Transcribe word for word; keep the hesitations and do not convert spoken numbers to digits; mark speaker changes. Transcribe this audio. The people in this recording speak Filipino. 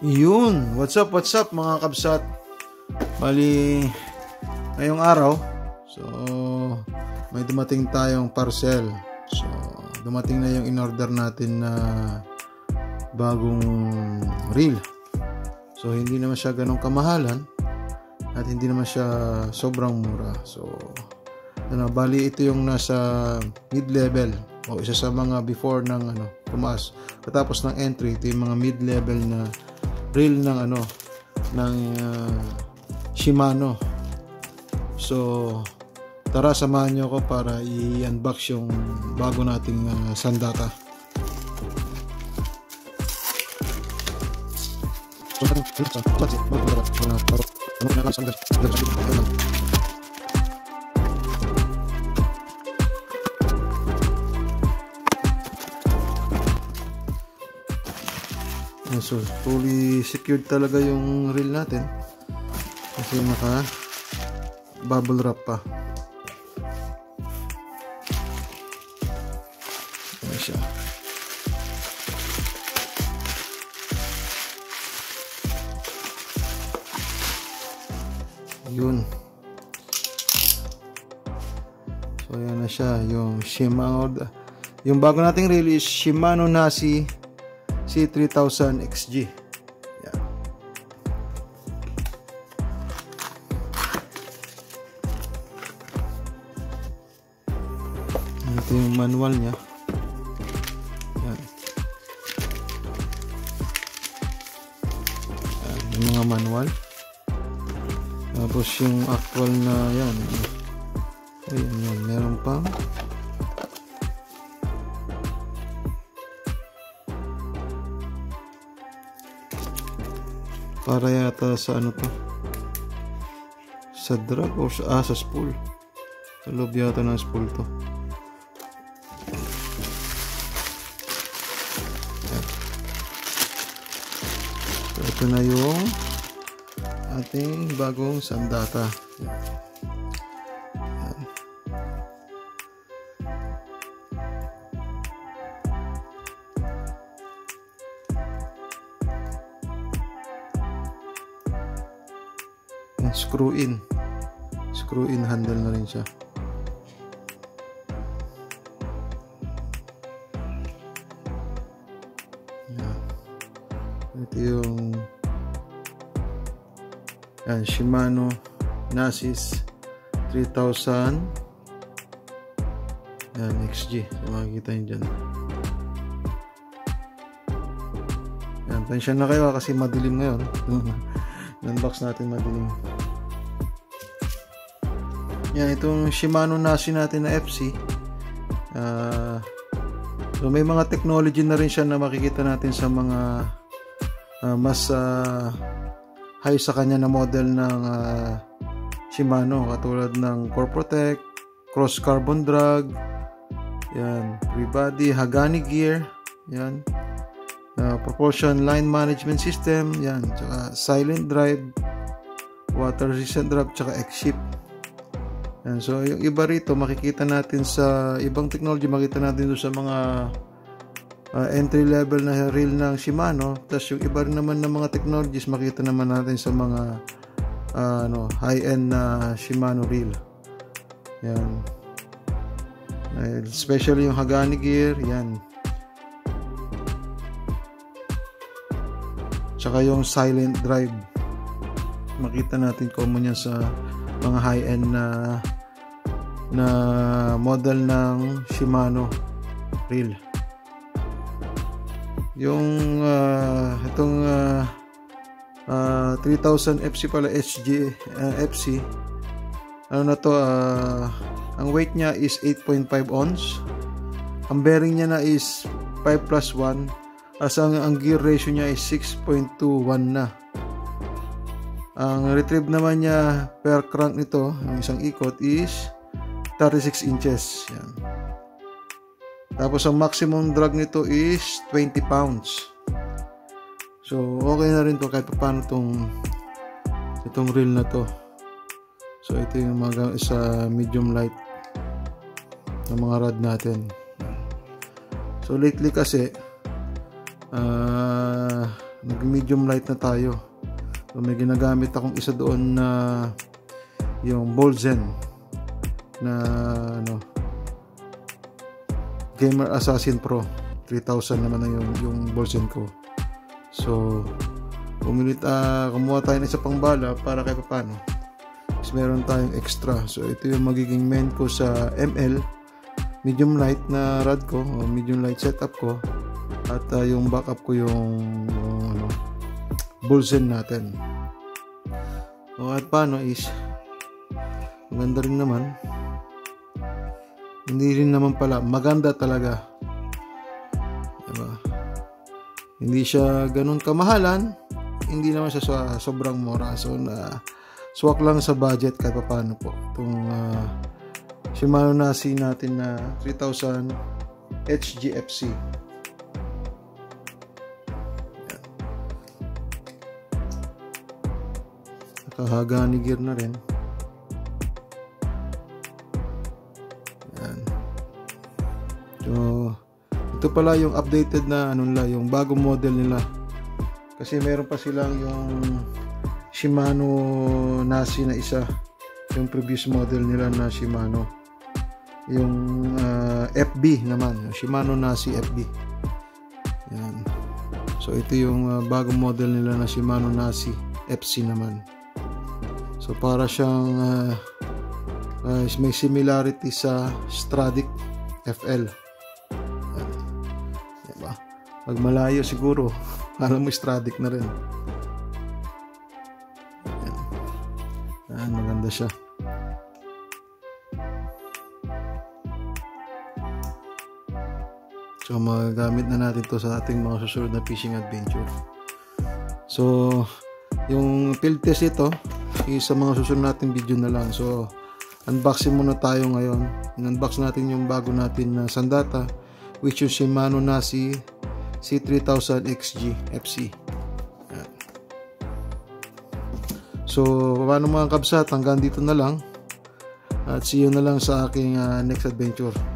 Speaker 1: Yun, what's up, what's up mga kabsat. Bali, ngayong araw, so may dumating tayong parcel. So, dumating na yung in-order natin na bagong reel. So, hindi naman siya ganong kamahalan at hindi naman siya sobrang mura. So, ano, bali ito yung nasa mid-level o isa sa mga before ng ano, tumaas. Katapos ng entry, ito yung mga mid-level na reel ng ano ng uh, Shimano. So tara, samahan niyo ako para i-unbox yung bago nating uh, sandata. So, fully secured talaga yung reel natin kasi naka bubble wrap pa. Ayan siya. Yun. So, ayan na siya. Yung Shimano, yung bago nating reel is Shimano Nasci C three thousand H G. Yan. Ito yung manual niya. Yan. Yan, yung mga manual. Tapos yung actual na yan. Ayun yan, meron pa. Para yata sa ano to, sa drag o sa, ah, sa spool, sa loob yata ng spool to. So, ito na yung ating bagong sandata. Screw in screw in handle na rin siya. Yan. Ito yung yan, Shimano Nasci three thousand yan, H G. So, makikita nyo dyan. Yan, pensyon na kayo kasi madilim ngayon. Unbox natin madilim. Yan, itong Shimano Nasci natin na F C. Uh, so may mga technology na rin siya na makikita natin sa mga uh, mas uh, high sa kanya na model ng uh, Shimano, katulad ng CoreProtect, cross carbon drag, yan, free body, HAGANE Gear, yan, uh, propulsion line management system, yan, tsaka SilentDrive, water resistant drive, tsaka X-ship. Yan, so yung iba rito makikita natin sa ibang technology, makita natin doon sa mga uh, entry level na reel ng Shimano. Tapos yung iba rin naman ng mga technologies makita naman natin sa mga uh, ano, high end na Shimano reel. Yan, uh, especially yung HAGANE Gear, yan, tsaka yung SilentDrive, makita natin common yan sa mga high end na na model ng Shimano reel. Yung uh, itong uh, uh, three thousand F C pala, H G uh, F C, ano na to, uh, ang weight niya is eight point five ounce, ang bearing niya na is five plus one, as ang, ang gear ratio niya is six point two one na. Ang retrieve naman niya per crank nito, yung isang ikot, is thirty-six inches. Yan. Tapos ang maximum drag nito is twenty pounds. So okay na rin to kahit paano tong itong reel na to. So ito yung mga isa medium light na mga rod natin. So lately kasi uh, nag medium light na tayo. So may ginagamit akong isa doon na yung Bolzen na ano, Gamer Assassin Pro three thousand naman na yung, yung Bolzen ko. So pumilit, uh, kumuha tayo ng isa pang bala para kahit paano is meron tayong extra. So ito yung magiging main ko sa M L medium light na rod ko, o medium light setup ko, at uh, yung backup ko yung, yung ano, Bolzen natin. So at paano is maganda rin naman, hindi rin naman pala, maganda talaga, diba? Hindi siya ganun kamahalan, hindi naman siya sa sobrang mura. So na swak lang sa budget kahit paano po itong uh, Shimano Nasci natin na three thousand H G F C. HAGANE Gear na rin. Yan. So ito pala yung updated na ano nila, yung bagong model nila. Kasi meron pa silang yung Shimano Nasci na isa, yung previous model nila na Shimano, yung uh, F B naman, yung Shimano Nasci F B. Yan. So ito yung uh, bagong model nila na Shimano Nasci F C naman. So para siyang uh, uh, may similarity sa Stradic F L. Yan. Diba? Pag malayo siguro alam mo Stradic na rin. Yan. Yan, maganda siya. So magagamit na natin to sa ating mga susunod na fishing adventure. So yung field test ito is sa mga susunod nating video na lang. So unboxing muna tayo ngayon. In-unbox natin yung bago natin na sandata, which is Shimano Nasci C three thousand H G F C. Yan. So paano mga kabsat, hanggang dito na lang, at see you na lang sa aking uh, next adventure.